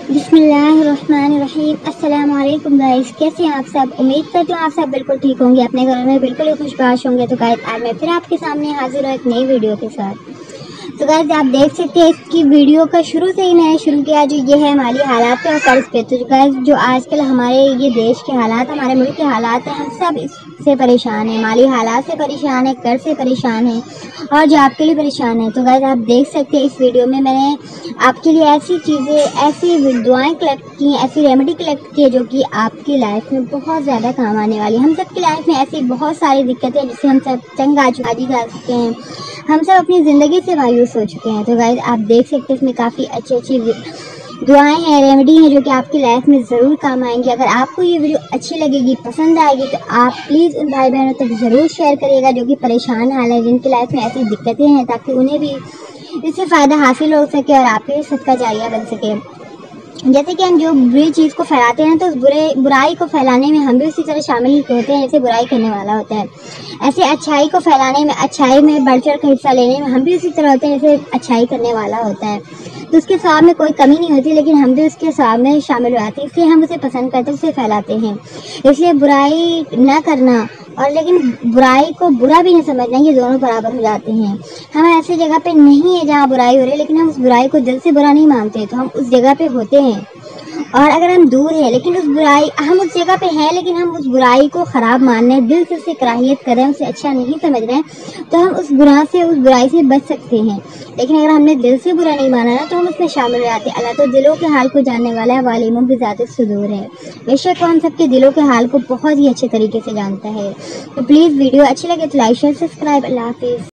بسم اللہ الرحمن الرحیم۔ السلام علیکم گائز، کیسے ہیں آپ سب؟ امید کرتی ہوں آپ سب بالکل ٹھیک ہوں گے، اپنے گھروں میں بالکل ہی خوش باش ہوں گے۔ تو گائز آج میں پھر آپ کے سامنے حاضر ہوں ایک نئی ویڈیو کے ساتھ۔ تو گائز آپ دیکھ سکتے ہیں اس کی ویڈیو کا شروع سے ہی میں نے شروع کیا، جو یہ ہے مالی حالات پہ اور قرض پہ۔ تو گائز جو آج کل ہمارے یہ دیش کے حالات، ہمارے ملک کے حالات ہیں، ہم سب اس سے پریشان ہیں، مالی حالات سے پریشان ہیں، قرض سے پریشان ہیں اور جاب کے لیے پریشان ہیں۔ تو گائز آپ دیکھ سکتے ہیں اس ویڈیو میں نے آپ کے لیے ایسی چیزیں، ایسی دعائیں کلیکٹ کی ہیں، ایسی ریمیڈی کلیکٹ کی ہے جو کہ آپ کی لائف میں بہت زیادہ کام آنے والی ہے۔ ہم سب کی لائف میں ایسی بہت ساری دقتیں ہیں جس سے ہم سب تنگ آ چکے ہیں، ہم سب اپنی زندگی سے مایوس ہو چکے ہیں۔ تو گائز آپ دیکھ سکتے ہیں اس میں کافی اچھی دعائیں ہیں، ریمیڈی ہیں جو کہ آپ کی لائف میں ضرور کام آئیں گی۔ اگر آپ کو یہ ویڈیو اچھی لگے گی، پسند آئے گی، تو آپ پلیز ان بھائی بہنوں تک ضرور شیئر کریے گا جو کہ پریشان حال ہے، جن کی لائف میں ایسی دقتیں ہیں، تاکہ انہیں بھی اس سے فائدہ حاصل ہو سکے اور آپ کے صدقہ جاریہ بن سکے۔ جیسے کہ ہم جو بری چیز کو پھیلاتے ہیں تو اس برائی کو پھیلانے میں ہم بھی اسی طرح شامل ہوتے ہیں جیسے برائی کرنے والا ہوتا ہے، ایسے اچھائی کو پھیلانے میں، اچھائی میں بڑھ چڑھ کر حصہ لینے میں ہم بھی اسی طرح ہوتے ہیں جیسے اچھائی کرنے والا ہوتا ہے۔ تو اس کے ثواب میں کوئی کمی نہیں ہوتی، لیکن ہم بھی اس کے ثواب میں شامل ہو جاتے ہیں، اس لیے ہم اسے پسند کرتے ہیں، اسے پھیلاتے ہیں۔ اس لیے برائی نہ کرنا اور لیکن برائی کو برا بھی نہ سمجھنا، یہ دونوں برابر ہو جاتے ہیں۔ ہم ایسی جگہ پہ نہیں ہیں جہاں برائی ہو رہی ہے، لیکن ہم اس برائی کو دل سے برا نہیں مانتے، تو ہم اس جگہ پہ ہوتے ہیں۔ اور اگر ہم دور ہیں لیکن ہم اس جگہ پہ ہیں لیکن ہم اس برائی کو خراب مان رہے ہیں، دل سے اسے کراہیت کر رہے ہیں، اسے اچھا نہیں سمجھ رہے ہیں، تو ہم اس گناہ سے، اس برائی سے بچ سکتے ہیں۔ لیکن اگر ہم نے دل سے برا نہیں مانا نا، تو ہم اس میں شامل ہو جاتے ہیں۔ اللہ تو دلوں کے حال کو جاننے والا ہے، والیم بذات الصدور ہے، بے شک وہ ہم سب کے دلوں کے حال کو بہت ہی اچھے طریقے سے جانتا ہے۔ تو پلیز ویڈیو اچھی لگے تو لائک شیئر سبسکرائب۔ اللہ حافظ۔